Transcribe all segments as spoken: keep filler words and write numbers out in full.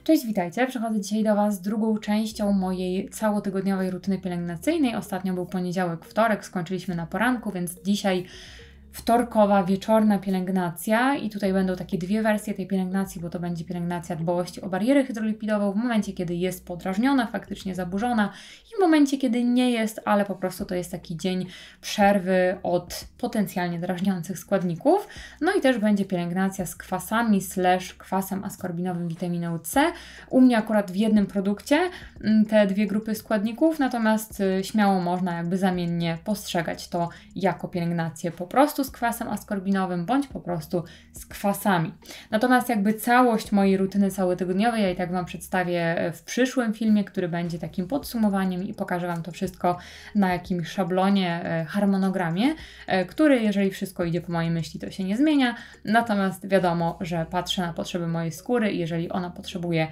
Cześć, witajcie! Przechodzę dzisiaj do Was z drugą częścią mojej całotygodniowej rutyny pielęgnacyjnej. Ostatnio był poniedziałek, wtorek, skończyliśmy na poranku, więc dzisiaj wtorkowa, wieczorna pielęgnacja i tutaj będą takie dwie wersje tej pielęgnacji, bo to będzie pielęgnacja dbałości o barierę hydrolipidową w momencie, kiedy jest podrażniona, faktycznie zaburzona i w momencie, kiedy nie jest, ale po prostu to jest taki dzień przerwy od potencjalnie drażniących składników. No i też będzie pielęgnacja z kwasami slash kwasem askorbinowym witaminą C. U mnie akurat w jednym produkcie te dwie grupy składników, natomiast śmiało można jakby zamiennie postrzegać to jako pielęgnację po prostu z kwasem askorbinowym, bądź po prostu z kwasami. Natomiast jakby całość mojej rutyny całotygodniowej ja i tak Wam przedstawię w przyszłym filmie, który będzie takim podsumowaniem i pokażę Wam to wszystko na jakimś szablonie, harmonogramie, który, jeżeli wszystko idzie po mojej myśli, to się nie zmienia. Natomiast wiadomo, że patrzę na potrzeby mojej skóry i jeżeli ona potrzebuje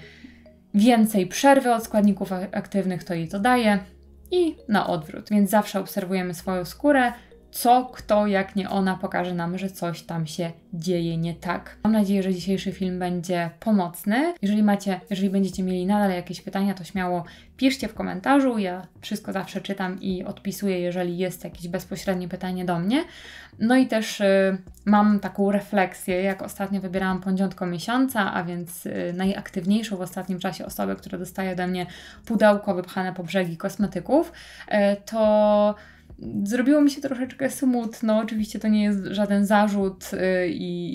więcej przerwy od składników aktywnych, to jej to daje i na odwrót. Więc zawsze obserwujemy swoją skórę, co, kto, jak nie ona pokaże nam, że coś tam się dzieje nie tak. Mam nadzieję, że dzisiejszy film będzie pomocny. Jeżeli macie, jeżeli będziecie mieli nadal jakieś pytania, to śmiało piszcie w komentarzu. Ja wszystko zawsze czytam i odpisuję, jeżeli jest jakieś bezpośrednie pytanie do mnie. No i też y, mam taką refleksję, jak ostatnio wybierałam pądziątko miesiąca, a więc y, najaktywniejszą w ostatnim czasie osobę, która dostaje ode mnie pudełko wypchane po brzegi kosmetyków, y, to zrobiło mi się troszeczkę smutno. Oczywiście to nie jest żaden zarzut yy,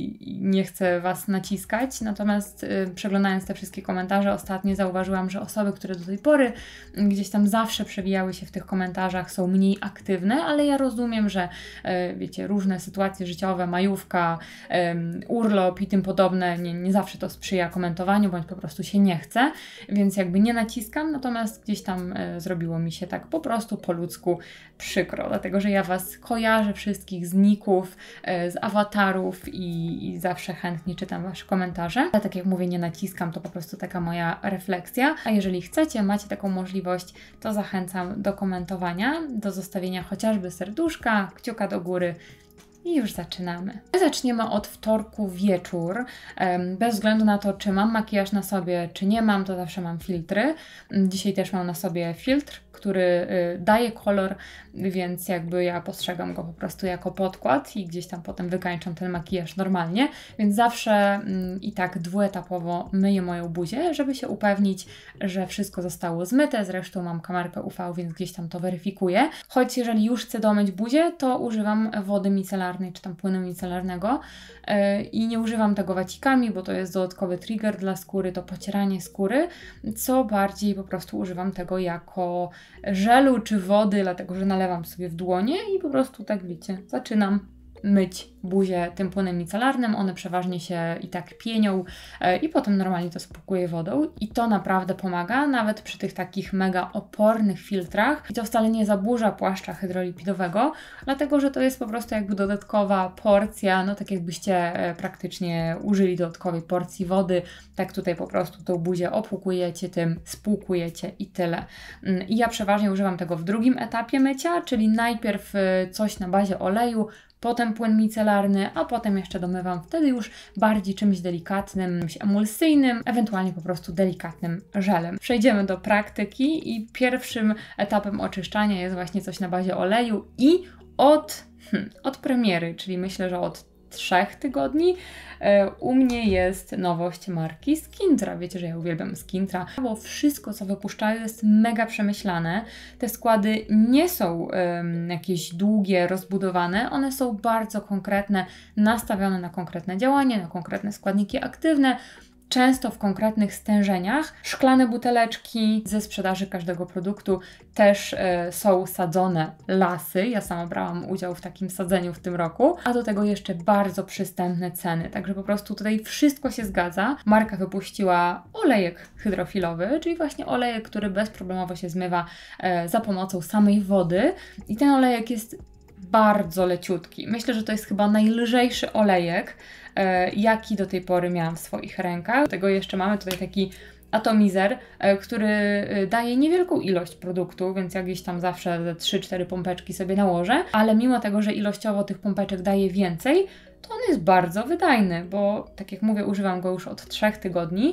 i nie chcę Was naciskać, natomiast yy, przeglądając te wszystkie komentarze ostatnio zauważyłam, że osoby, które do tej pory yy, gdzieś tam zawsze przewijały się w tych komentarzach, są mniej aktywne, ale ja rozumiem, że yy, wiecie, różne sytuacje życiowe, majówka, yy, urlop i tym podobne, nie, nie zawsze to sprzyja komentowaniu, bądź po prostu się nie chce, więc jakby nie naciskam, natomiast gdzieś tam yy, zrobiło mi się tak po prostu po ludzku przykro. Dlatego, że ja Was kojarzę wszystkich z ników, z awatarów i, i zawsze chętnie czytam Wasze komentarze. Ale tak jak mówię, nie naciskam, to po prostu taka moja refleksja. A jeżeli chcecie, macie taką możliwość, to zachęcam do komentowania, do zostawienia chociażby serduszka, kciuka do góry. I już zaczynamy. Zaczniemy od wtorku wieczór. Bez względu na to, czy mam makijaż na sobie, czy nie mam, to zawsze mam filtry. Dzisiaj też mam na sobie filtr, który daje kolor, więc jakby ja postrzegam go po prostu jako podkład i gdzieś tam potem wykańczam ten makijaż normalnie, więc zawsze i tak dwuetapowo myję moją buzię, żeby się upewnić, że wszystko zostało zmyte. Zresztą mam kamerkę U V, więc gdzieś tam to weryfikuję. Choć jeżeli już chcę domyć buzię, to używam wody micelarnej czy tam płynu micelarnego yy, i nie używam tego wacikami, bo to jest dodatkowy trigger dla skóry, to pocieranie skóry, co bardziej po prostu używam tego jako żelu czy wody, dlatego że nalewam sobie w dłonie i po prostu tak wiecie, zaczynam myć buzię tym płynem micelarnym, one przeważnie się i tak pienią e, i potem normalnie to spłukuję wodą i to naprawdę pomaga, nawet przy tych takich mega opornych filtrach i to wcale nie zaburza płaszcza hydrolipidowego, dlatego że to jest po prostu jakby dodatkowa porcja, no tak jakbyście e, praktycznie użyli dodatkowej porcji wody, tak tutaj po prostu tą buzię opłukujecie tym, spłukujecie i tyle. I ja przeważnie używam tego w drugim etapie mycia, czyli najpierw e, coś na bazie oleju, potem płyn micelarny, a potem jeszcze domywam wtedy już bardziej czymś delikatnym, czymś emulsyjnym, ewentualnie po prostu delikatnym żelem. Przejdziemy do praktyki i pierwszym etapem oczyszczania jest właśnie coś na bazie oleju i od, hmm, od premiery, czyli myślę, że od trzech tygodni u mnie jest nowość marki Skintra. Wiecie, że ja uwielbiam Skintra, bo wszystko, co wypuszczają, jest mega przemyślane. Te składy nie są um, jakieś długie, rozbudowane. One są bardzo konkretne, nastawione na konkretne działanie, na konkretne składniki aktywne, często w konkretnych stężeniach. Szklane buteleczki ze sprzedaży każdego produktu też e, są sadzone lasy. Ja sama brałam udział w takim sadzeniu w tym roku, a do tego jeszcze bardzo przystępne ceny. Także po prostu tutaj wszystko się zgadza. Marka wypuściła olejek hydrofilowy, czyli właśnie olejek, który bezproblemowo się zmywa e, za pomocą samej wody i ten olejek jest bardzo leciutki. Myślę, że to jest chyba najlżejszy olejek, e, jaki do tej pory miałam w swoich rękach. Do tego jeszcze mamy tutaj taki atomizer, e, który daje niewielką ilość produktu, więc jakieś tam zawsze ze trzy cztery pompeczki sobie nałożę, ale mimo tego, że ilościowo tych pompeczek daje więcej, to on jest bardzo wydajny, bo tak jak mówię, używam go już od trzech tygodni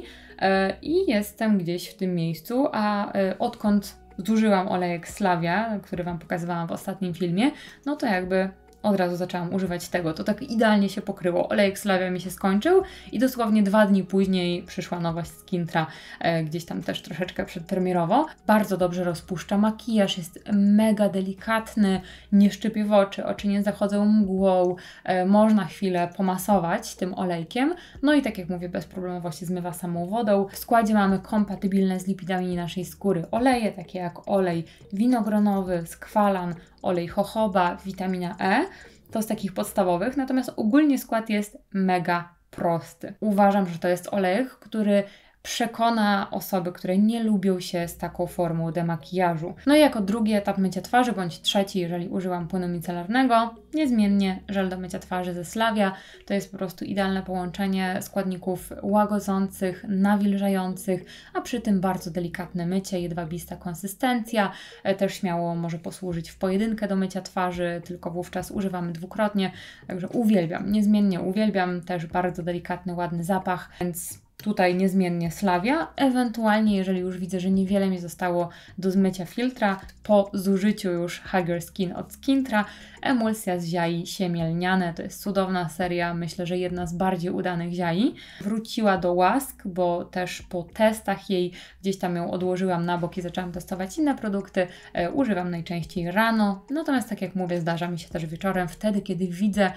i jestem gdzieś w tym miejscu, a odkąd zużyłam olejek Slavia, który Wam pokazywałam w ostatnim filmie, no to jakby od razu zaczęłam używać tego. To tak idealnie się pokryło. Olejek Slavia mi się skończył i dosłownie dwa dni później przyszła nowość z Kintra, e, gdzieś tam też troszeczkę przedterminowo. Bardzo dobrze rozpuszcza makijaż, jest mega delikatny, nie szczypie w oczy, oczy nie zachodzą mgłą, e, można chwilę pomasować tym olejkiem, no i tak jak mówię, bez problemowo się zmywa samą wodą. W składzie mamy kompatybilne z lipidami naszej skóry oleje, takie jak olej winogronowy, skwalan, olej jojoba, witamina E, to z takich podstawowych, natomiast ogólnie skład jest mega prosty. Uważam, że to jest olejek, który przekona osoby, które nie lubią się z taką formą demakijażu. No i jako drugi etap mycia twarzy, bądź trzeci, jeżeli używam płynu micelarnego, niezmiennie żel do mycia twarzy ze Slavia. To jest po prostu idealne połączenie składników łagodzących, nawilżających, a przy tym bardzo delikatne mycie, jedwabista konsystencja. Też śmiało może posłużyć w pojedynkę do mycia twarzy, tylko wówczas używamy dwukrotnie. Także uwielbiam, niezmiennie uwielbiam. Też bardzo delikatny, ładny zapach, więc tutaj niezmiennie Slavia, ewentualnie jeżeli już widzę, że niewiele mi zostało do zmycia filtra, po zużyciu już Hugger Skin od Skintra, emulsja z ziai siemielniane, to jest cudowna seria, myślę, że jedna z bardziej udanych ziai. Wróciła do łask, bo też po testach jej gdzieś tam ją odłożyłam na bok i zaczęłam testować inne produkty, e, używam najczęściej rano, natomiast tak jak mówię, zdarza mi się też wieczorem, wtedy kiedy widzę,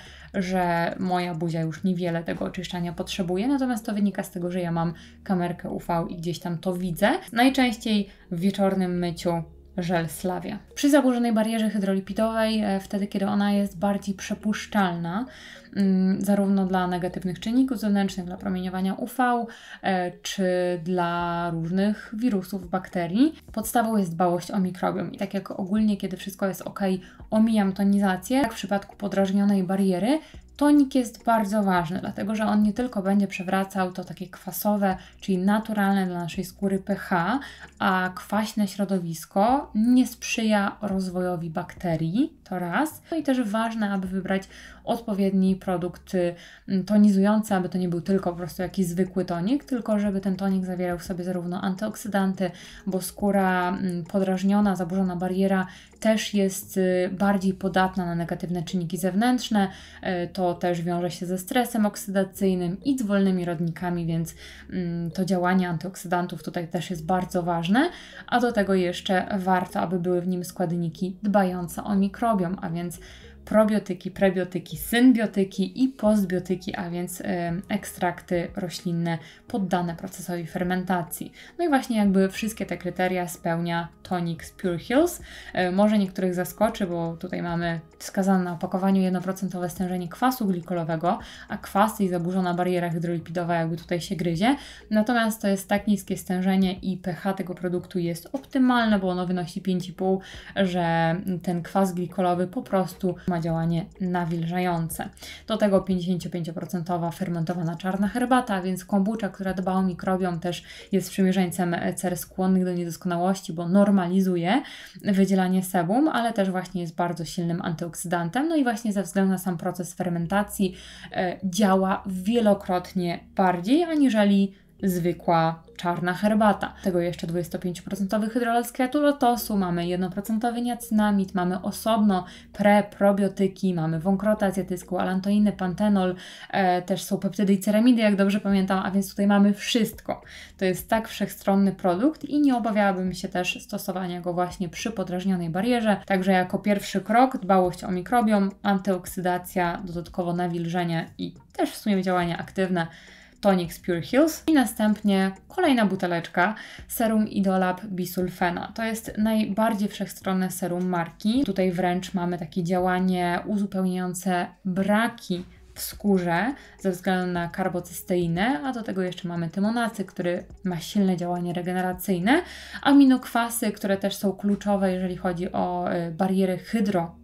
że moja buzia już niewiele tego oczyszczania potrzebuje, natomiast to wynika z tego, że ja mam kamerkę U V i gdzieś tam to widzę. Najczęściej w wieczornym myciu żel Slavia. Przy zaburzonej barierze hydrolipidowej, e, wtedy kiedy ona jest bardziej przepuszczalna, mm, zarówno dla negatywnych czynników zewnętrznych, dla promieniowania U V, e, czy dla różnych wirusów, bakterii, podstawą jest dbałość o mikrobiom. I tak jak ogólnie, kiedy wszystko jest ok, omijam tonizację, tak w przypadku podrażnionej bariery, tonik jest bardzo ważny, dlatego że on nie tylko będzie przewracał to takie kwasowe, czyli naturalne dla naszej skóry pH, a kwaśne środowisko nie sprzyja rozwojowi bakterii, to raz. No i też ważne, aby wybrać odpowiedni produkt tonizujący, aby to nie był tylko po prostu jakiś zwykły tonik, tylko żeby ten tonik zawierał w sobie zarówno antyoksydanty, bo skóra podrażniona, zaburzona bariera też jest bardziej podatna na negatywne czynniki zewnętrzne. To też wiąże się ze stresem oksydacyjnym i z wolnymi rodnikami, więc to działanie antyoksydantów tutaj też jest bardzo ważne, a do tego jeszcze warto, aby były w nim składniki dbające o mikrobiom, a więc probiotyki, prebiotyki, symbiotyki i postbiotyki, a więc y, ekstrakty roślinne poddane procesowi fermentacji. No i właśnie jakby wszystkie te kryteria spełnia tonik z Pure Hills. Y, może niektórych zaskoczy, bo tutaj mamy wskazane na opakowaniu jeden procent stężenie kwasu glikolowego, a kwas i zaburzona bariera hydrolipidowa jakby tutaj się gryzie. Natomiast to jest tak niskie stężenie i pH tego produktu jest optymalne, bo ono wynosi pięć i pół, że ten kwas glikolowy po prostu ma działanie nawilżające. Do tego pięćdziesiąt pięć procent fermentowana czarna herbata, więc kombucha, która dba o mikrobiom, też jest sprzymierzeńcem cer skłonnych do niedoskonałości, bo normalizuje wydzielanie sebum, ale też właśnie jest bardzo silnym antyoksydantem. No i właśnie ze względu na sam proces fermentacji e, działa wielokrotnie bardziej aniżeli zwykła czarna herbata. Tego jeszcze dwadzieścia pięć procent hydrolat z kwiatu lotosu, mamy jeden procent niacinamid, mamy osobno pre, probiotyki, mamy wąkrotę azjatycką, alantoinę, pantenol, e, też są peptydy i ceramidy, jak dobrze pamiętam, a więc tutaj mamy wszystko. To jest tak wszechstronny produkt i nie obawiałabym się też stosowania go właśnie przy podrażnionej barierze. Także jako pierwszy krok dbałość o mikrobiom, antyoksydacja, dodatkowo nawilżenie i też w sumie działania aktywne, tonik z Pure Hills i następnie kolejna buteleczka serum Idolab Bisulfena. To jest najbardziej wszechstronne serum marki. Tutaj wręcz mamy takie działanie uzupełniające braki w skórze ze względu na karbocysteinę, a do tego jeszcze mamy tymonacy, który ma silne działanie regeneracyjne, aminokwasy, które też są kluczowe, jeżeli chodzi o bariery hydro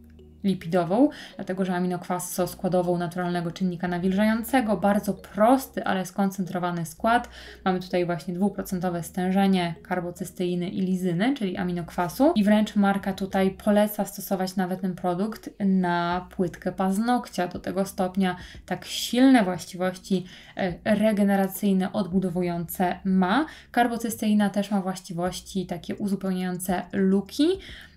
lipidową, dlatego że aminokwas są składową naturalnego czynnika nawilżającego, bardzo prosty, ale skoncentrowany skład. Mamy tutaj właśnie dwuprocentowe stężenie karbocysteiny i lizyny, czyli aminokwasu i wręcz marka tutaj poleca stosować nawet ten produkt na płytkę paznokcia, do tego stopnia tak silne właściwości regeneracyjne, odbudowujące ma. Karbocysteina też ma właściwości takie uzupełniające luki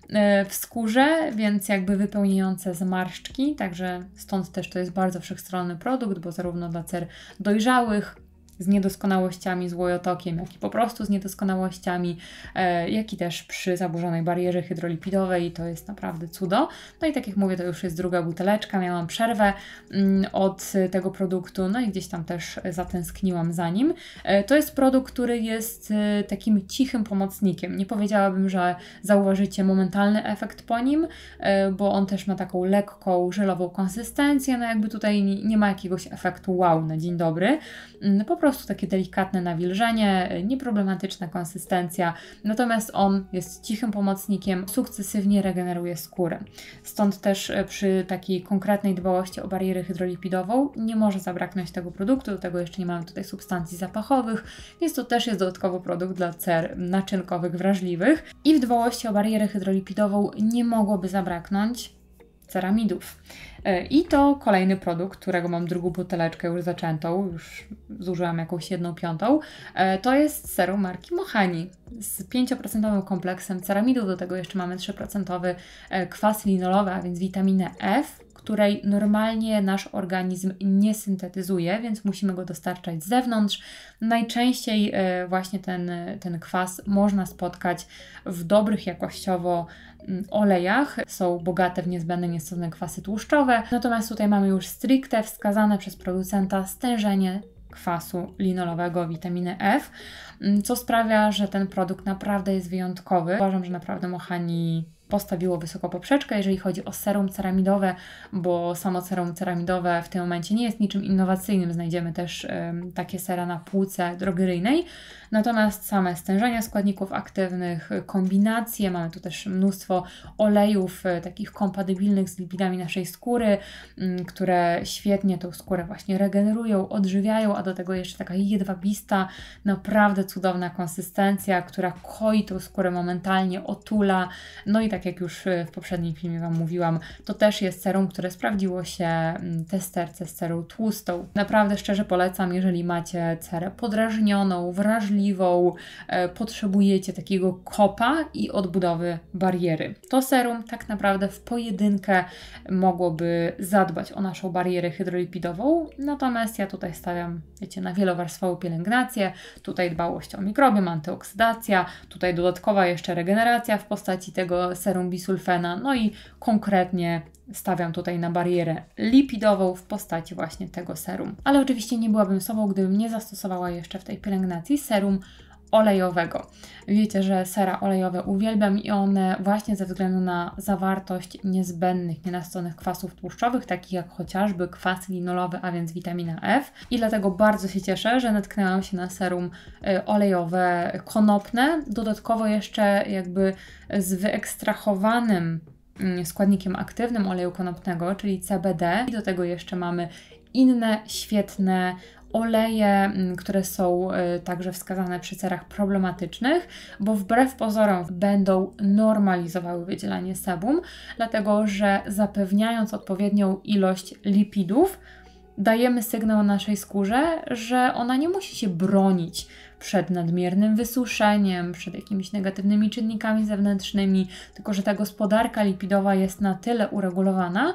w skórze, więc jakby wypełniające zmarszczki, także stąd też to jest bardzo wszechstronny produkt, bo zarówno dla cer dojrzałych, z niedoskonałościami, z łojotokiem, jak i po prostu z niedoskonałościami, e, jak i też przy zaburzonej barierze hydrolipidowej, to jest naprawdę cudo. No i tak jak mówię, to już jest druga buteleczka, miałam przerwę mm, od tego produktu, no i gdzieś tam też zatęskniłam za nim. E, to jest produkt, który jest e, takim cichym pomocnikiem. Nie powiedziałabym, że zauważycie momentalny efekt po nim, e, bo on też ma taką lekką, żelową konsystencję, no jakby tutaj nie, nie ma jakiegoś efektu wow na dzień dobry. Mm, po prostu Po prostu takie delikatne nawilżenie, nieproblematyczna konsystencja, natomiast on jest cichym pomocnikiem, sukcesywnie regeneruje skórę. Stąd też przy takiej konkretnej dbałości o barierę hydrolipidową nie może zabraknąć tego produktu, do tego jeszcze nie mamy tutaj substancji zapachowych, więc to też jest dodatkowo produkt dla cer naczynkowych, wrażliwych. I w dbałości o barierę hydrolipidową nie mogłoby zabraknąć ceramidów. I to kolejny produkt, którego mam drugą buteleczkę już zaczętą, już zużyłam jakąś jedną piątą, to jest serum marki Mohani z pięć procent kompleksem ceramidów, do tego jeszcze mamy trzy procent kwas linolowy, a więc witaminę F, której normalnie nasz organizm nie syntetyzuje, więc musimy go dostarczać z zewnątrz. Najczęściej właśnie ten, ten kwas można spotkać w dobrych jakościowo olejach. Są bogate w niezbędne niestosowne kwasy tłuszczowe. Natomiast tutaj mamy już stricte wskazane przez producenta stężenie kwasu linolowego, witaminy F, co sprawia, że ten produkt naprawdę jest wyjątkowy. Uważam, że naprawdę Mohani postawiło wysoko poprzeczkę, jeżeli chodzi o serum ceramidowe, bo samo serum ceramidowe w tym momencie nie jest niczym innowacyjnym. Znajdziemy też um, takie sera na półce drogeryjnej. Natomiast same stężenia składników aktywnych, kombinacje, mamy tu też mnóstwo olejów e, takich kompatybilnych z lipidami naszej skóry, m, które świetnie tą skórę właśnie regenerują, odżywiają, a do tego jeszcze taka jedwabista, naprawdę cudowna konsystencja, która koi tą skórę momentalnie, otula. No i tak jak już w poprzednim filmie Wam mówiłam, to też jest serum, które sprawdziło się testerce z cerą tłustą. Naprawdę szczerze polecam, jeżeli macie cerę podrażnioną, wrażliwą, e, potrzebujecie takiego kopa i odbudowy bariery. To serum tak naprawdę w pojedynkę mogłoby zadbać o naszą barierę hydrolipidową, natomiast ja tutaj stawiam, wiecie, na wielowarstwową pielęgnację, tutaj dbałość o mikrobiom, antyoksydacja, tutaj dodatkowa jeszcze regeneracja w postaci tego serum bisulfena, no i konkretnie stawiam tutaj na barierę lipidową w postaci właśnie tego serum. Ale oczywiście nie byłabym sobą, gdybym nie zastosowała jeszcze w tej pielęgnacji serum olejowego. Wiecie, że sera olejowe uwielbiam i one właśnie ze względu na zawartość niezbędnych, nienasyconych kwasów tłuszczowych, takich jak chociażby kwas linolowy, a więc witamina F. I dlatego bardzo się cieszę, że natknęłam się na serum y, olejowe konopne, dodatkowo jeszcze jakby z wyekstrahowanym y, składnikiem aktywnym oleju konopnego, czyli C B D. I do tego jeszcze mamy inne świetne oleje, które są y, także wskazane przy cerach problematycznych, bo wbrew pozorom będą normalizowały wydzielanie sebum, dlatego że zapewniając odpowiednią ilość lipidów, dajemy sygnał naszej skórze, że ona nie musi się bronić przed nadmiernym wysuszeniem, przed jakimiś negatywnymi czynnikami zewnętrznymi, tylko że ta gospodarka lipidowa jest na tyle uregulowana,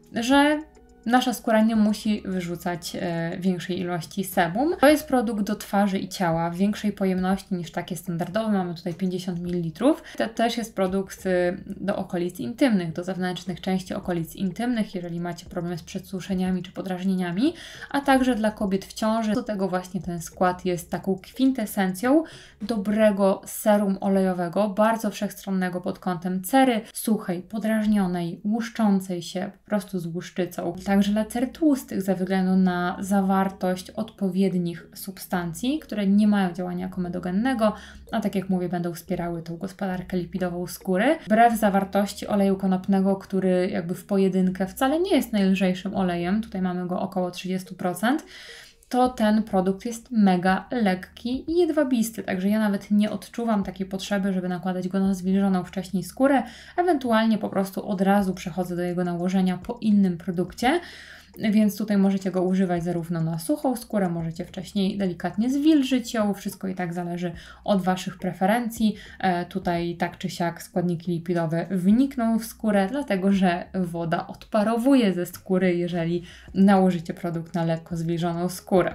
że nasza skóra nie musi wyrzucać e, większej ilości sebum. To jest produkt do twarzy i ciała w większej pojemności niż takie standardowe. Mamy tutaj pięćdziesiąt mililitrów. To też jest produkt e, do okolic intymnych, do zewnętrznych części okolic intymnych, jeżeli macie problem z przedsuszeniami czy podrażnieniami, a także dla kobiet w ciąży. Do tego właśnie ten skład jest taką kwintesencją dobrego serum olejowego, bardzo wszechstronnego pod kątem cery, suchej, podrażnionej, łuszczącej się, po prostu z łuszczycą. Tak także lacer tłustych ze względu na zawartość odpowiednich substancji, które nie mają działania komedogennego, a tak jak mówię, będą wspierały tą gospodarkę lipidową skóry. Wbrew zawartości oleju konopnego, który jakby w pojedynkę wcale nie jest najlżejszym olejem, tutaj mamy go około trzydzieści procent, to ten produkt jest mega lekki i jedwabisty, także ja nawet nie odczuwam takiej potrzeby, żeby nakładać go na zwilżoną wcześniej skórę, ewentualnie po prostu od razu przechodzę do jego nałożenia po innym produkcie, więc tutaj możecie go używać zarówno na suchą skórę, możecie wcześniej delikatnie zwilżyć ją, wszystko i tak zależy od Waszych preferencji. E, tutaj tak czy siak składniki lipidowe wnikną w skórę, dlatego że woda odparowuje ze skóry, jeżeli nałożycie produkt na lekko zwilżoną skórę.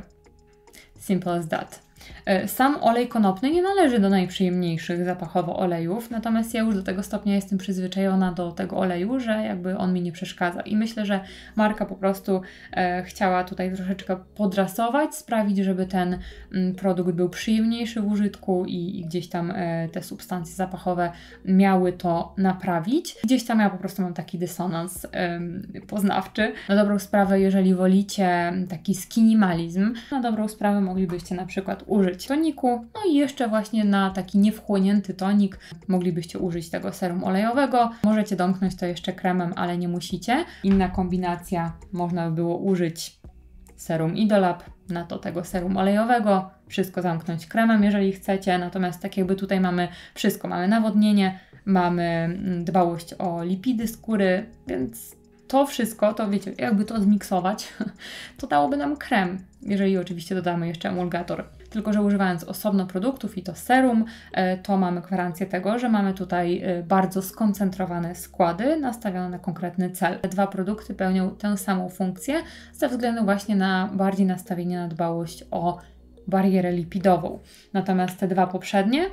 Simple as that. Sam olej konopny nie należy do najprzyjemniejszych zapachowo olejów, natomiast ja już do tego stopnia jestem przyzwyczajona do tego oleju, że jakby on mi nie przeszkadza i myślę, że marka po prostu e, chciała tutaj troszeczkę podrasować, sprawić, żeby ten m, produkt był przyjemniejszy w użytku i, i gdzieś tam e, te substancje zapachowe miały to naprawić. Gdzieś tam ja po prostu mam taki dysonans e, poznawczy. Na dobrą sprawę, jeżeli wolicie taki skinimalizm, na dobrą sprawę moglibyście na przykład użyć toniku, no i jeszcze właśnie na taki niewchłonięty tonik moglibyście użyć tego serum olejowego. Możecie domknąć to jeszcze kremem, ale nie musicie. Inna kombinacja, można by było użyć serum Idolab, na to tego serum olejowego, wszystko zamknąć kremem, jeżeli chcecie, natomiast tak jakby tutaj mamy wszystko, mamy nawodnienie, mamy dbałość o lipidy skóry, więc to wszystko, to wiecie, jakby to zmiksować, to dałoby nam krem, jeżeli oczywiście dodamy jeszcze emulgator. Tylko że używając osobno produktów i to serum, to mamy gwarancję tego, że mamy tutaj bardzo skoncentrowane składy nastawione na konkretny cel. Te dwa produkty pełnią tę samą funkcję ze względu właśnie na bardziej nastawienie na dbałość o barierę lipidową. Natomiast te dwa poprzednie,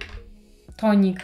tonik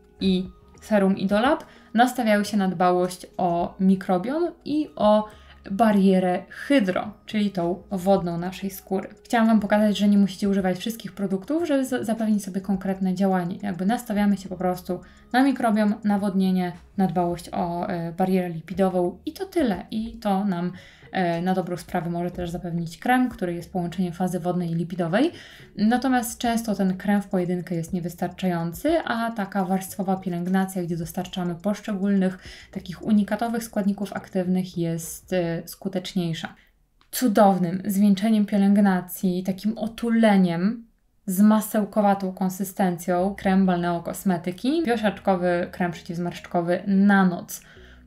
i serum Idolab, nastawiały się na dbałość o mikrobiom i o barierę hydro, czyli tą wodną naszej skóry. Chciałam Wam pokazać, że nie musicie używać wszystkich produktów, żeby zapewnić sobie konkretne działanie. Jakby nastawiamy się po prostu na mikrobiom, nawodnienie, na dbałość o e, barierę lipidową i to tyle. I to nam e, na dobrą sprawę może też zapewnić krem, który jest połączeniem fazy wodnej i lipidowej. Natomiast często ten krem w pojedynkę jest niewystarczający, a taka warstwowa pielęgnacja, gdzie dostarczamy poszczególnych takich unikatowych składników aktywnych, jest e, skuteczniejsza. Cudownym zwieńczeniem pielęgnacji, takim otuleniem z masełkowatą konsystencją krem Balneo Kosmetyki, wioszaczkowy krem przeciwzmarszczkowy na noc.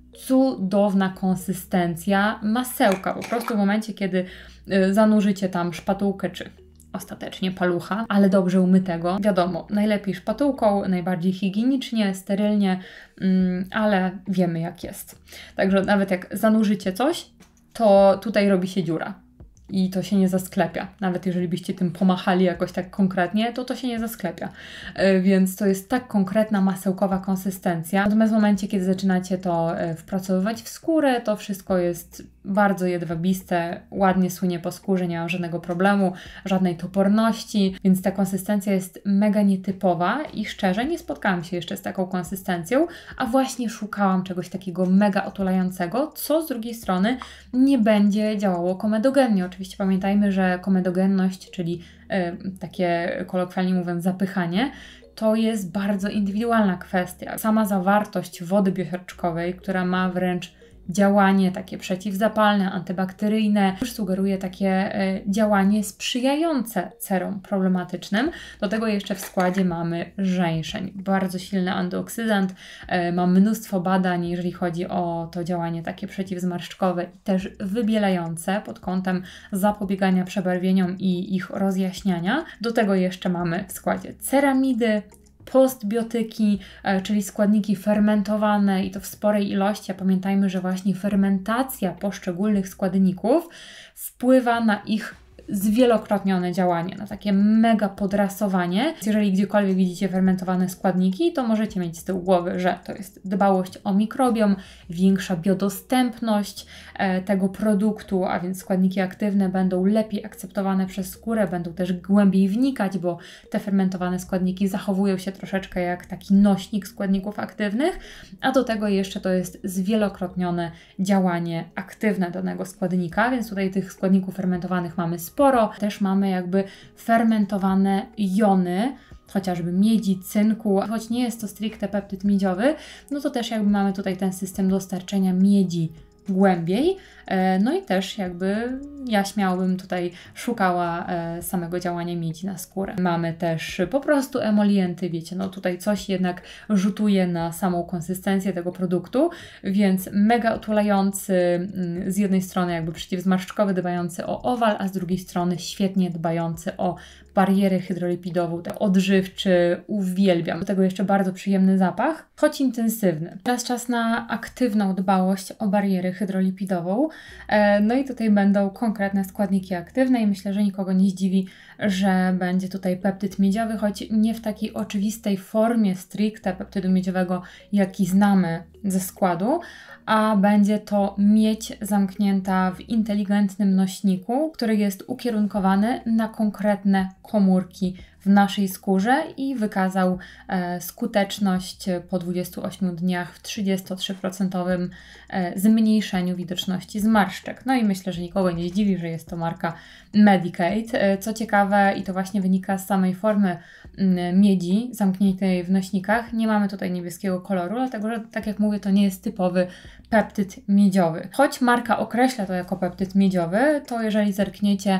Cudowna konsystencja masełka, po prostu w momencie, kiedy y, zanurzycie tam szpatułkę czy ostatecznie palucha, ale dobrze umytego. Wiadomo, najlepiej szpatułką, najbardziej higienicznie, sterylnie, mm, ale wiemy jak jest. Także nawet jak zanurzycie coś, to tutaj robi się dziura i to się nie zasklepia. Nawet jeżeli byście tym pomachali jakoś tak konkretnie, to to się nie zasklepia. Yy, więc to jest tak konkretna, masełkowa konsystencja. Natomiast w momencie, kiedy zaczynacie to yy, wpracowywać w skórę, to wszystko jest bardzo jedwabiste, ładnie słynie po skórze, nie ma żadnego problemu, żadnej toporności, więc ta konsystencja jest mega nietypowa i szczerze nie spotkałam się jeszcze z taką konsystencją, a właśnie szukałam czegoś takiego mega otulającego, co z drugiej strony nie będzie działało komedogennie. Oczywiście pamiętajmy, że komedogenność, czyli yy, takie kolokwialnie mówiąc zapychanie, to jest bardzo indywidualna kwestia. Sama zawartość wody biosiarczkowej, która ma wręcz działanie takie przeciwzapalne, antybakteryjne, już sugeruje takie y, działanie sprzyjające cerom problematycznym. Do tego jeszcze w składzie mamy żeńszeń, bardzo silny antyoksydant, y, ma mnóstwo badań, jeżeli chodzi o to działanie takie przeciwzmarszczkowe i też wybielające pod kątem zapobiegania przebarwieniom i ich rozjaśniania. Do tego jeszcze mamy w składzie ceramidy, postbiotyki, czyli składniki fermentowane i to w sporej ilości, a pamiętajmy, że właśnie fermentacja poszczególnych składników wpływa na ich zwielokrotnione działanie, na takie mega podrasowanie. Jeżeli gdziekolwiek widzicie fermentowane składniki, to możecie mieć z tyłu głowy, że to jest dbałość o mikrobiom, większa biodostępność e, tego produktu, a więc składniki aktywne będą lepiej akceptowane przez skórę, będą też głębiej wnikać, bo te fermentowane składniki zachowują się troszeczkę jak taki nośnik składników aktywnych, a do tego jeszcze to jest zwielokrotnione działanie aktywne danego składnika, więc tutaj tych składników fermentowanych mamy sporo. Też mamy jakby fermentowane jony, chociażby miedzi, cynku, choć nie jest to stricte peptyd miedziowy, no to też jakby mamy tutaj ten system dostarczenia miedzi głębiej, no i też jakby ja śmiało bym tutaj szukała samego działania miedzi na skórę. Mamy też po prostu emolienty, wiecie, no tutaj coś jednak rzutuje na samą konsystencję tego produktu, więc mega otulający, z jednej strony jakby przeciwzmarszczkowy, dbający o owal, a z drugiej strony świetnie dbający o barierę hydrolipidową, tak odżywczy, uwielbiam. Do tego jeszcze bardzo przyjemny zapach, choć intensywny. Teraz czas na aktywną dbałość o barierę hydrolipidową. No i tutaj będą konkretne składniki aktywne i myślę, że nikogo nie zdziwi, że będzie tutaj peptyd miedziowy, choć nie w takiej oczywistej formie stricte peptydu miedziowego, jaki znamy ze składu, a będzie to miedź zamknięta w inteligentnym nośniku, który jest ukierunkowany na konkretne komórki w naszej skórze i wykazał e, skuteczność po dwudziestu ośmiu dniach w trzydziestotrzyprocentowym e, zmniejszeniu widoczności zmarszczek. No i myślę, że nikogo nie zdziwi, że jest to marka Medik8. E, co ciekawe, i to właśnie wynika z samej formy m, miedzi zamkniętej w nośnikach, nie mamy tutaj niebieskiego koloru, dlatego że, tak jak mówię, to nie jest typowy peptyd miedziowy. Choć marka określa to jako peptyd miedziowy, to jeżeli zerkniecie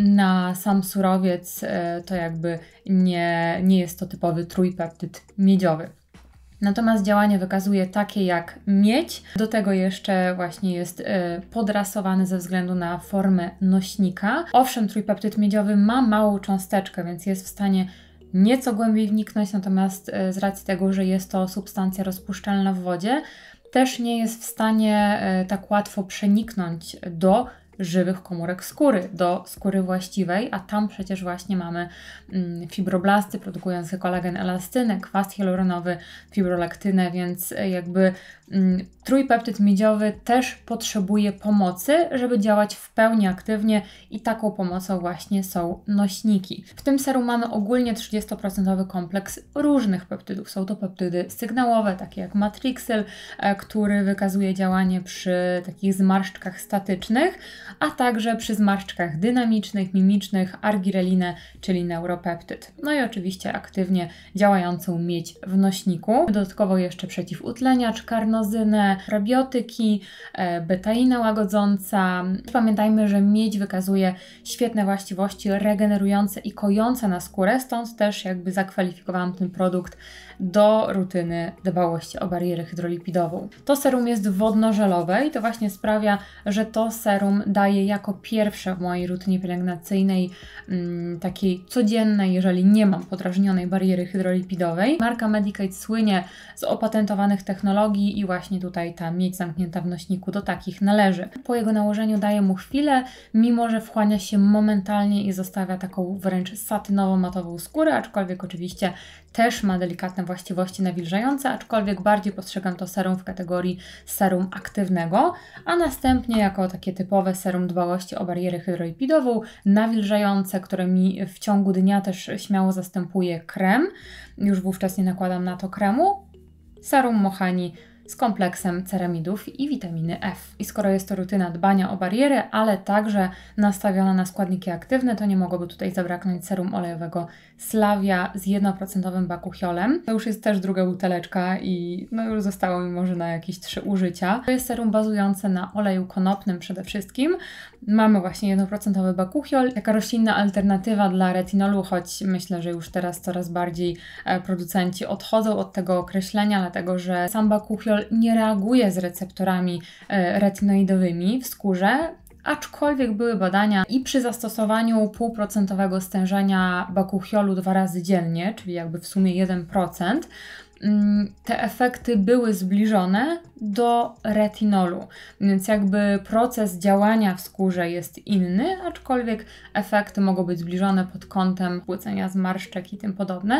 na sam surowiec, e, to jakby nie, nie jest to typowy trójpeptyd miedziowy. Natomiast działanie wykazuje takie jak miedź, do tego jeszcze właśnie jest y, podrasowany ze względu na formę nośnika. Owszem, trójpeptyd miedziowy ma małą cząsteczkę, więc jest w stanie nieco głębiej wniknąć, natomiast y, z racji tego, że jest to substancja rozpuszczalna w wodzie, też nie jest w stanie y, tak łatwo przeniknąć do żywych komórek skóry, do skóry właściwej, a tam przecież właśnie mamy mm, fibroblasty produkujące kolagen, elastynę, kwas hialuronowy, fibrolaktynę, więc jakby mm, trójpeptyd miedziowy też potrzebuje pomocy, żeby działać w pełni aktywnie i taką pomocą właśnie są nośniki. W tym serum mamy ogólnie trzydziestoprocentowy kompleks różnych peptydów. Są to peptydy sygnałowe, takie jak matrixyl, e, który wykazuje działanie przy takich zmarszczkach statycznych, a także przy zmarszczkach dynamicznych, mimicznych, argirelinę, czyli neuropeptyd. No i oczywiście aktywnie działającą miedź w nośniku. Dodatkowo jeszcze przeciwutleniacz, karnozynę, probiotyki, e, betaina łagodząca. Pamiętajmy, że miedź wykazuje świetne właściwości regenerujące i kojące na skórę, stąd też jakby zakwalifikowałam ten produkt do rutyny dbałości o barierę hydrolipidową. To serum jest wodno-żelowe i to właśnie sprawia, że to serum daje jako pierwsze w mojej rutynie pielęgnacyjnej mm, takiej codziennej, jeżeli nie mam podrażnionej bariery hydrolipidowej. Marka Medik8 słynie z opatentowanych technologii i właśnie tutaj ta miedź zamknięta w nośniku do takich należy. Po jego nałożeniu daje mu chwilę, mimo że wchłania się momentalnie i zostawia taką wręcz satynowo-matową skórę, aczkolwiek oczywiście też ma delikatne właściwości nawilżające, aczkolwiek bardziej postrzegam to serum w kategorii serum aktywnego, a następnie jako takie typowe serum dbałości o barierę hydrolipidową, nawilżające, które mi w ciągu dnia też śmiało zastępuje krem. Już wówczas nie nakładam na to kremu. Serum Mohani z kompleksem ceramidów i witaminy F. I skoro jest to rutyna dbania o barierę, ale także nastawiona na składniki aktywne, to nie mogłoby tutaj zabraknąć serum olejowego Slavia z jednoprocentowym bakuchiolem. To już jest też druga buteleczka i no już zostało mi może na jakieś trzy użycia. To jest serum bazujące na oleju konopnym przede wszystkim. Mamy właśnie jednoprocentowy bakuchiol, taka roślinna alternatywa dla retinolu, choć myślę, że już teraz coraz bardziej producenci odchodzą od tego określenia, dlatego że sam bakuchiol nie reaguje z receptorami retinoidowymi w skórze, aczkolwiek były badania i przy zastosowaniu półprocentowego stężenia bakuchiolu dwa razy dziennie, czyli jakby w sumie jeden procent, te efekty były zbliżone do retinolu, więc jakby proces działania w skórze jest inny, aczkolwiek efekty mogą być zbliżone pod kątem płycenia zmarszczek i tym podobne.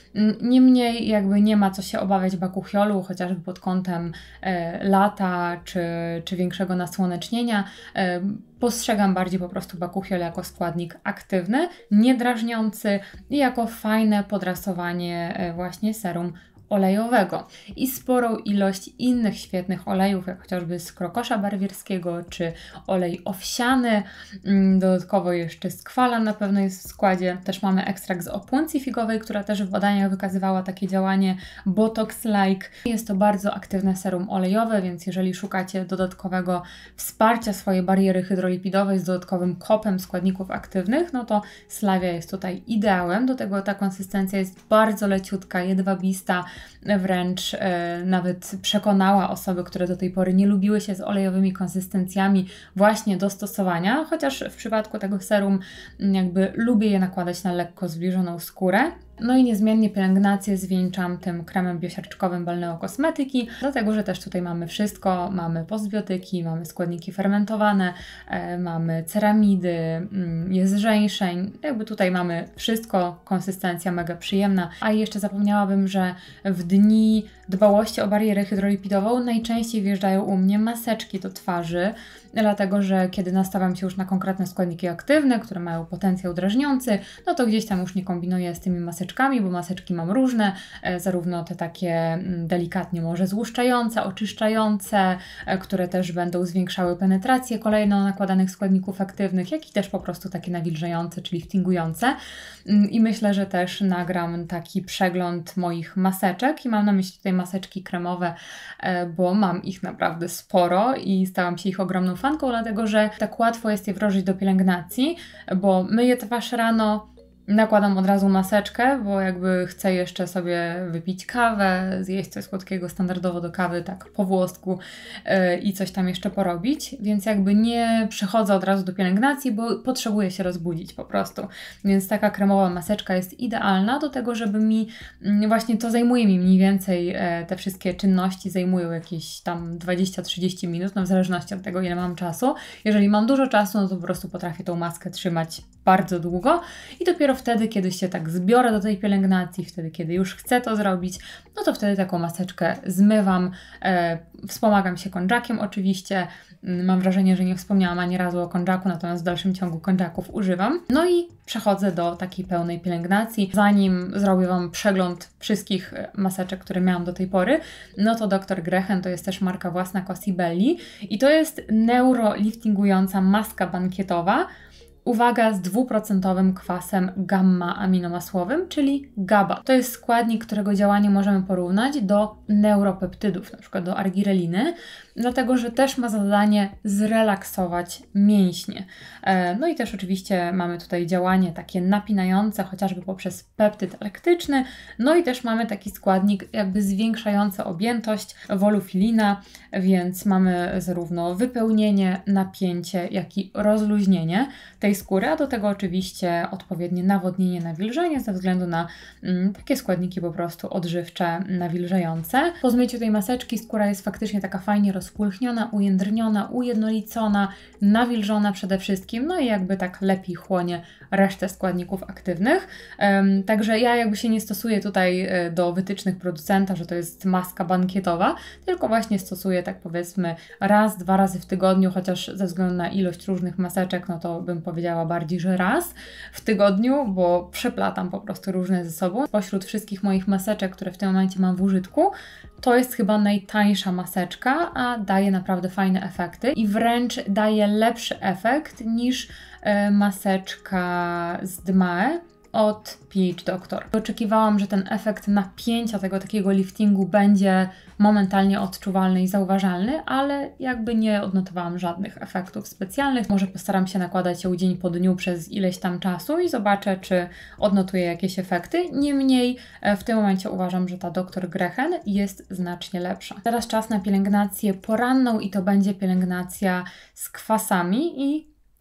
Niemniej jakby nie ma co się obawiać bakuchiolu, chociażby pod kątem e, lata czy, czy większego nasłonecznienia. E, postrzegam bardziej po prostu bakuchiol jako składnik aktywny, niedrażniący i jako fajne podrasowanie e, właśnie serum olejowego. I sporą ilość innych świetnych olejów, jak chociażby z krokosza barwierskiego, czy olej owsiany. Dodatkowo jeszcze skwala na pewno jest w składzie. Też mamy ekstrakt z opłyncji figowej, która też w badaniach wykazywała takie działanie Botox-like. Jest to bardzo aktywne serum olejowe, więc jeżeli szukacie dodatkowego wsparcia swojej bariery hydrolipidowej z dodatkowym kopem składników aktywnych, no to Slavia jest tutaj ideałem. Do tego ta konsystencja jest bardzo leciutka, jedwabista, wręcz e, nawet przekonała osoby, które do tej pory nie lubiły się z olejowymi konsystencjami, właśnie do stosowania, chociaż w przypadku tego serum jakby lubię je nakładać na lekko zbliżoną skórę. No i niezmiennie pielęgnację zwieńczam tym kremem biosiarczkowym Balneo Kosmetyki, dlatego że też tutaj mamy wszystko, mamy postbiotyki, mamy składniki fermentowane, e, mamy ceramidy, mm, jest żeńszeń, jakby tutaj mamy wszystko, konsystencja mega przyjemna. A jeszcze zapomniałabym, że w dni dbałości o barierę hydrolipidową najczęściej wjeżdżają u mnie maseczki do twarzy, dlatego że kiedy nastawiam się już na konkretne składniki aktywne, które mają potencjał drażniący, no to gdzieś tam już nie kombinuję z tymi maseczkami, bo maseczki mam różne, e, zarówno te takie mm, delikatnie może złuszczające, oczyszczające, e, które też będą zwiększały penetrację kolejno nakładanych składników aktywnych, jak i też po prostu takie nawilżające, czy liftingujące. Mm, I myślę, że też nagram taki przegląd moich maseczek i mam na myśli tutaj maseczki kremowe, e, bo mam ich naprawdę sporo i stałam się ich ogromną fanką, dlatego że tak łatwo jest je wdrożyć do pielęgnacji, bo myję twarz rano, nakładam od razu maseczkę, bo jakby chcę jeszcze sobie wypić kawę, zjeść coś słodkiego standardowo do kawy, tak po włosku yy, i coś tam jeszcze porobić, więc jakby nie przechodzę od razu do pielęgnacji, bo potrzebuję się rozbudzić po prostu. Więc taka kremowa maseczka jest idealna do tego, żeby mi, yy, właśnie to zajmuje mi mniej więcej, yy, te wszystkie czynności zajmują jakieś tam dwadzieścia trzydzieści minut, no w zależności od tego, ile mam czasu. Jeżeli mam dużo czasu, no to po prostu potrafię tą maskę trzymać bardzo długo i dopiero wtedy, kiedy się tak zbiorę do tej pielęgnacji, wtedy, kiedy już chcę to zrobić, no to wtedy taką maseczkę zmywam, e, wspomagam się kondżakiem oczywiście. Mam wrażenie, że nie wspomniałam ani razu o kondżaku, natomiast w dalszym ciągu kondżaków używam. No i przechodzę do takiej pełnej pielęgnacji. Zanim zrobię Wam przegląd wszystkich maseczek, które miałam do tej pory, no to doktor Grehen to jest też marka własna Cosibelli i to jest neuroliftingująca maska bankietowa. Uwaga, z dwuprocentowym kwasem gamma-aminomasłowym, czyli GABA. To jest składnik, którego działanie możemy porównać do neuropeptydów, na przykład do argireliny, dlatego że też ma za zadanie zrelaksować mięśnie. No i też oczywiście mamy tutaj działanie takie napinające, chociażby poprzez peptyd lektyczny, no i też mamy taki składnik jakby zwiększający objętość, wolufilina, więc mamy zarówno wypełnienie, napięcie, jak i rozluźnienie tej skóry, a do tego oczywiście odpowiednie nawodnienie, nawilżenie ze względu na mm, takie składniki po prostu odżywcze, nawilżające. Po zmyciu tej maseczki skóra jest faktycznie taka fajnie rozpulchniona, ujędrniona, ujednolicona, nawilżona przede wszystkim, no i jakby tak lepiej chłonie resztę składników aktywnych. Um, także ja jakby się nie stosuję tutaj do wytycznych producenta, że to jest maska bankietowa, tylko właśnie stosuję tak powiedzmy raz, dwa razy w tygodniu, chociaż ze względu na ilość różnych maseczek, no to bym powiedziała bardziej, że raz w tygodniu, bo przeplatam po prostu różne ze sobą. Spośród wszystkich moich maseczek, które w tym momencie mam w użytku, to jest chyba najtańsza maseczka, a daje naprawdę fajne efekty i wręcz daje lepszy efekt niż e, maseczka z Dmae od P H Doctor. Oczekiwałam, że ten efekt napięcia tego takiego liftingu będzie momentalnie odczuwalny i zauważalny, ale jakby nie odnotowałam żadnych efektów specjalnych. Może postaram się nakładać ją dzień po dniu przez ileś tam czasu i zobaczę, czy odnotuję jakieś efekty. Niemniej w tym momencie uważam, że ta doktor Grehen jest znacznie lepsza. Teraz czas na pielęgnację poranną i to będzie pielęgnacja z kwasami i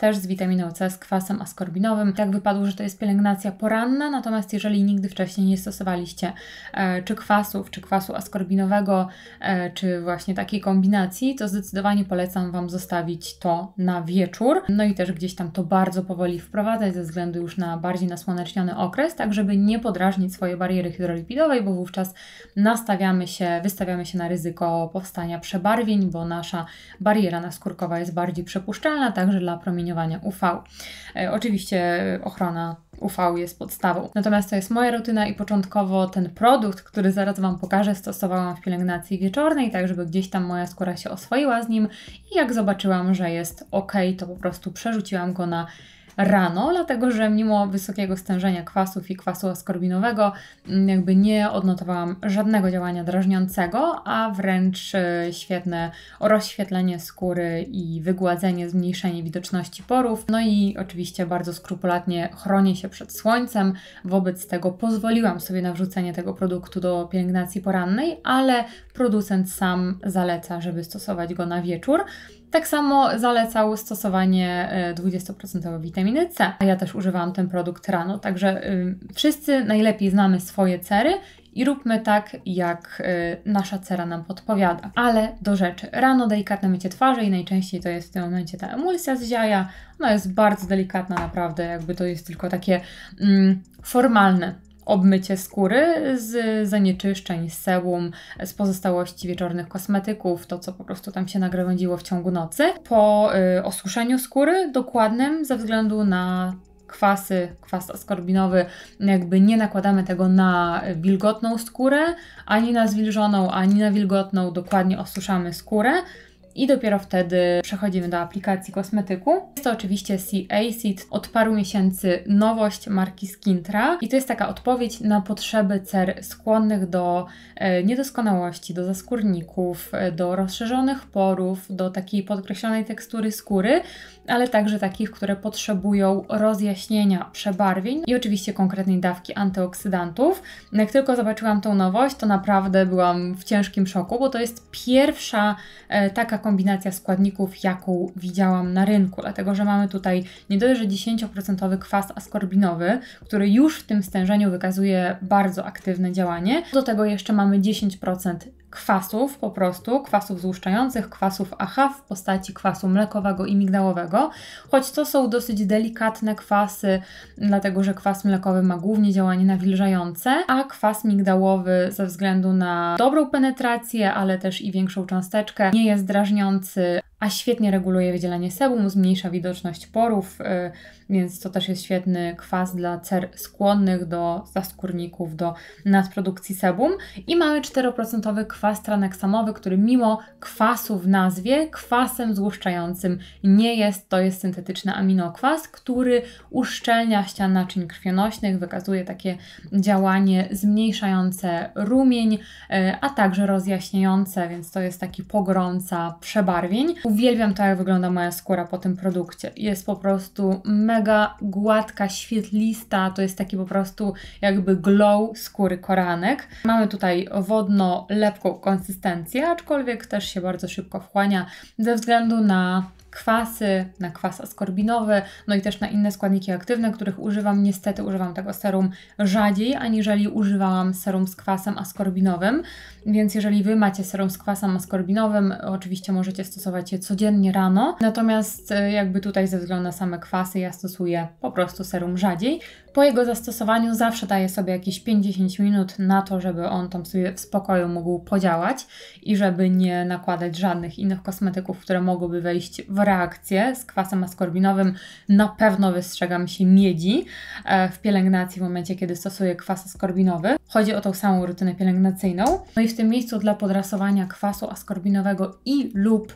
też z witaminą C, z kwasem askorbinowym. Tak wypadło, że to jest pielęgnacja poranna, natomiast jeżeli nigdy wcześniej nie stosowaliście e, czy kwasów, czy kwasu askorbinowego, e, czy właśnie takiej kombinacji, to zdecydowanie polecam Wam zostawić to na wieczór. No i też gdzieś tam to bardzo powoli wprowadzać ze względu już na bardziej nasłoneczniony okres, tak żeby nie podrażnić swojej bariery hydrolipidowej, bo wówczas nastawiamy się, wystawiamy się na ryzyko powstania przebarwień, bo nasza bariera naskórkowa jest bardziej przepuszczalna, także dla promieniowania U V. E, oczywiście ochrona U V jest podstawą. Natomiast to jest moja rutyna i początkowo ten produkt, który zaraz Wam pokażę, stosowałam w pielęgnacji wieczornej, tak żeby gdzieś tam moja skóra się oswoiła z nim i jak zobaczyłam, że jest ok, to po prostu przerzuciłam go na rano, dlatego że mimo wysokiego stężenia kwasów i kwasu askorbinowego jakby nie odnotowałam żadnego działania drażniącego, a wręcz świetne rozświetlenie skóry i wygładzenie, zmniejszenie widoczności porów. No i oczywiście bardzo skrupulatnie chronię się przed słońcem, wobec tego pozwoliłam sobie na wrzucenie tego produktu do pielęgnacji porannej, ale producent sam zaleca, żeby stosować go na wieczór. Tak samo zalecał stosowanie dwudziestu procent witaminy C, a ja też używałam ten produkt rano, także y, wszyscy najlepiej znamy swoje cery i róbmy tak, jak y, nasza cera nam podpowiada. Ale do rzeczy. Rano delikatne mycie twarzy i najczęściej to jest w tym momencie ta emulsja z ziaja. Ona jest bardzo delikatna naprawdę, jakby to jest tylko takie mm, formalne obmycie skóry z zanieczyszczeń, z sebum, z pozostałości wieczornych kosmetyków, to co po prostu tam się nagromadziło w ciągu nocy. Po y, osuszeniu skóry dokładnym ze względu na kwasy, kwas askorbinowy, jakby nie nakładamy tego na wilgotną skórę, ani na zwilżoną, ani na wilgotną, dokładnie osuszamy skórę. I dopiero wtedy przechodzimy do aplikacji kosmetyku. Jest to oczywiście C-Acid, od paru miesięcy nowość marki Skintra i to jest taka odpowiedź na potrzeby cer skłonnych do e, niedoskonałości, do zaskórników, e, do rozszerzonych porów, do takiej podkreślonej tekstury skóry, ale także takich, które potrzebują rozjaśnienia przebarwień i oczywiście konkretnej dawki antyoksydantów. Jak tylko zobaczyłam tą nowość, to naprawdę byłam w ciężkim szoku, bo to jest pierwsza e, taka kombinacja składników, jaką widziałam na rynku, dlatego że mamy tutaj nie dość, że dziesięć procent kwas askorbinowy, który już w tym stężeniu wykazuje bardzo aktywne działanie. Do tego jeszcze mamy dziesięć procent kwasów po prostu, kwasów złuszczających, kwasów A H w postaci kwasu mlekowego i migdałowego, choć to są dosyć delikatne kwasy, dlatego że kwas mlekowy ma głównie działanie nawilżające, a kwas migdałowy ze względu na dobrą penetrację, ale też i większą cząsteczkę nie jest drażniący, a świetnie reguluje wydzielanie sebum, zmniejsza widoczność porów, yy, więc to też jest świetny kwas dla cer skłonnych do zaskórników, do nadprodukcji sebum. I mamy cztery procent kwas traneksamowy, który mimo kwasu w nazwie, kwasem złuszczającym nie jest. To jest syntetyczny aminokwas, który uszczelnia ścian naczyń krwionośnych, wykazuje takie działanie zmniejszające rumień, yy, a także rozjaśniające, więc to jest taki pogromca przebarwień. Uwielbiam to, jak wygląda moja skóra po tym produkcie. Jest po prostu mega gładka, świetlista. To jest taki po prostu jakby glow skóry koranek. Mamy tutaj wodno-lepką konsystencję, aczkolwiek też się bardzo szybko wchłania ze względu na kwasy, na kwas askorbinowy, no i też na inne składniki aktywne, których używam. Niestety używam tego serum rzadziej, aniżeli używałam serum z kwasem askorbinowym, więc jeżeli Wy macie serum z kwasem askorbinowym, oczywiście możecie stosować je codziennie rano, natomiast jakby tutaj ze względu na same kwasy ja stosuję po prostu serum rzadziej. Po jego zastosowaniu zawsze daję sobie jakieś pięć do dziesięciu minut na to, żeby on tam sobie w spokoju mógł podziałać i żeby nie nakładać żadnych innych kosmetyków, które mogłyby wejść w reakcję z kwasem askorbinowym. Na pewno wystrzegam się miedzi w pielęgnacji w momencie, kiedy stosuję kwas askorbinowy. Chodzi o tą samą rutynę pielęgnacyjną. No i w tym miejscu dla podrasowania kwasu askorbinowego i lub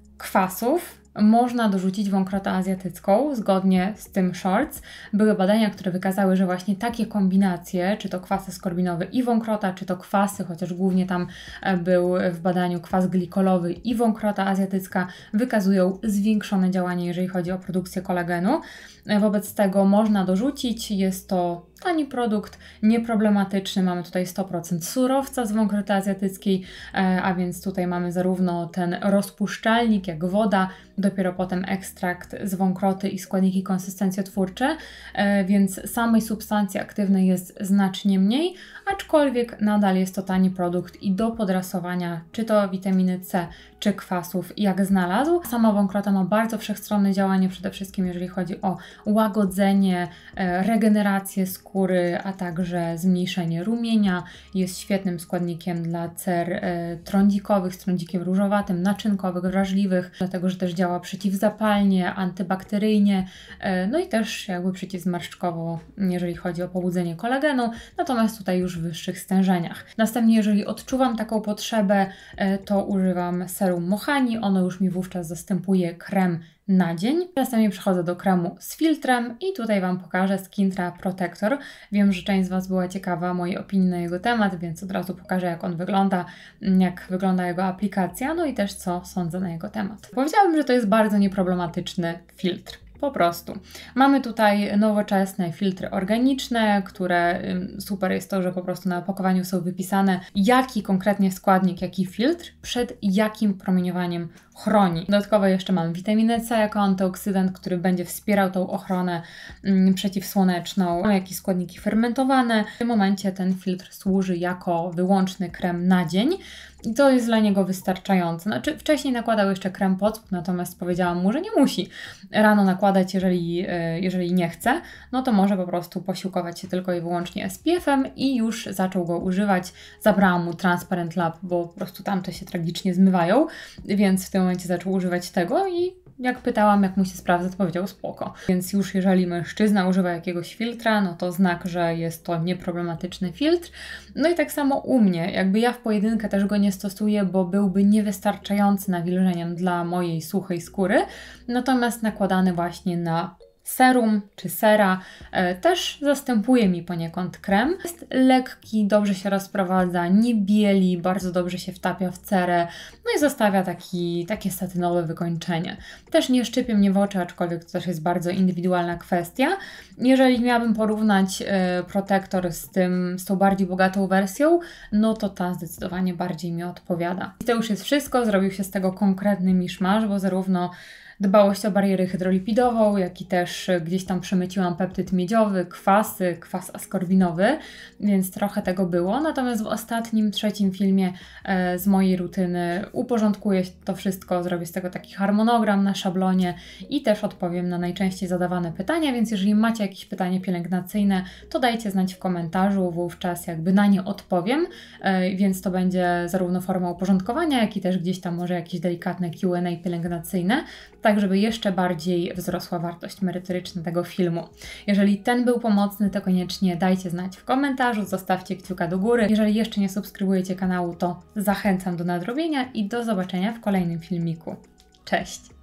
kwasów można dorzucić wąkrotę azjatycką, zgodnie z tym shorts. Były badania, które wykazały, że właśnie takie kombinacje, czy to kwas askorbinowy i wąkrota, czy to kwasy, chociaż głównie tam był w badaniu kwas glikolowy i wąkrota azjatycka, wykazują zwiększone działanie, jeżeli chodzi o produkcję kolagenu. Wobec tego można dorzucić, jest to Tani produkt, nieproblematyczny, mamy tutaj sto procent surowca z wąkroty azjatyckiej, a więc tutaj mamy zarówno ten rozpuszczalnik jak woda, dopiero potem ekstrakt z wąkroty i składniki konsystencjotwórcze, więc samej substancji aktywnej jest znacznie mniej, aczkolwiek nadal jest to tani produkt i do podrasowania czy to witaminy C, czy kwasów jak znalazł. Sama wąkrota ma bardzo wszechstronne działanie, przede wszystkim jeżeli chodzi o łagodzenie, regenerację skóry, a także zmniejszenie rumienia. Jest świetnym składnikiem dla cer trądzikowych, z trądzikiem różowatym, naczynkowych, wrażliwych, dlatego że też działa przeciwzapalnie, antybakteryjnie, no i też jakby przeciwzmarszczkowo, jeżeli chodzi o pobudzenie kolagenu, natomiast tutaj już w wyższych stężeniach. Następnie, jeżeli odczuwam taką potrzebę, to używam serum Mohani, ono już mi wówczas zastępuje krem na dzień. Następnie przechodzę do kremu z filtrem i tutaj Wam pokażę Skintra Protector. Wiem, że część z Was była ciekawa mojej opinii na jego temat, więc od razu pokażę, jak on wygląda, jak wygląda jego aplikacja, no i też co sądzę na jego temat. Powiedziałabym, że to jest bardzo nieproblematyczny filtr. Po prostu. Mamy tutaj nowoczesne filtry organiczne, które super jest to, że po prostu na opakowaniu są wypisane, jaki konkretnie składnik, jaki filtr przed jakim promieniowaniem chroni. Dodatkowo jeszcze mamy witaminę C jako antyoksydant, który będzie wspierał tą ochronę mm, przeciwsłoneczną. Mamy jakieś składniki fermentowane. W tym momencie ten filtr służy jako wyłączny krem na dzień i to jest dla niego wystarczające. Znaczy wcześniej nakładał jeszcze krem pod spód, natomiast powiedziałam mu, że nie musi rano nakładać, jeżeli, jeżeli nie chce, no to może po prostu posiłkować się tylko i wyłącznie S P F-em i już zaczął go używać. Zabrałam mu Transparent Lab, bo po prostu tamte się tragicznie zmywają, więc w tym momencie zaczął używać tego i jak pytałam, jak mu się sprawdza, to powiedział spoko. Więc już jeżeli mężczyzna używa jakiegoś filtra, no to znak, że jest to nieproblematyczny filtr. No i tak samo u mnie, jakby ja w pojedynkę też go nie stosuję, bo byłby niewystarczający nawilżeniem dla mojej suchej skóry, natomiast nakładany właśnie na serum czy sera e, też zastępuje mi poniekąd krem. Jest lekki, dobrze się rozprowadza, nie bieli, bardzo dobrze się wtapia w cerę, no i zostawia taki, takie satynowe wykończenie. Też nie szczypie mnie w oczy, aczkolwiek to też jest bardzo indywidualna kwestia. Jeżeli miałabym porównać e, protektor z tym, z tą bardziej bogatą wersją, no to ta zdecydowanie bardziej mi odpowiada. I to już jest wszystko, zrobił się z tego konkretny miszmasz, bo zarówno dbałość o barierę hydrolipidową, jak i też gdzieś tam przemyciłam peptyd miedziowy, kwasy, kwas askorbinowy, więc trochę tego było. Natomiast w ostatnim, trzecim filmie e, z mojej rutyny uporządkuję to wszystko, zrobię z tego taki harmonogram na szablonie i też odpowiem na najczęściej zadawane pytania, więc jeżeli macie jakieś pytanie pielęgnacyjne, to dajcie znać w komentarzu, wówczas jakby na nie odpowiem, e, więc to będzie zarówno forma uporządkowania, jak i też gdzieś tam może jakieś delikatne Q and A pielęgnacyjne, tak żeby jeszcze bardziej wzrosła wartość merytoryczna tego filmu. Jeżeli ten był pomocny, to koniecznie dajcie znać w komentarzu, zostawcie kciuka do góry. Jeżeli jeszcze nie subskrybujecie kanału, to zachęcam do nadrobienia i do zobaczenia w kolejnym filmiku. Cześć!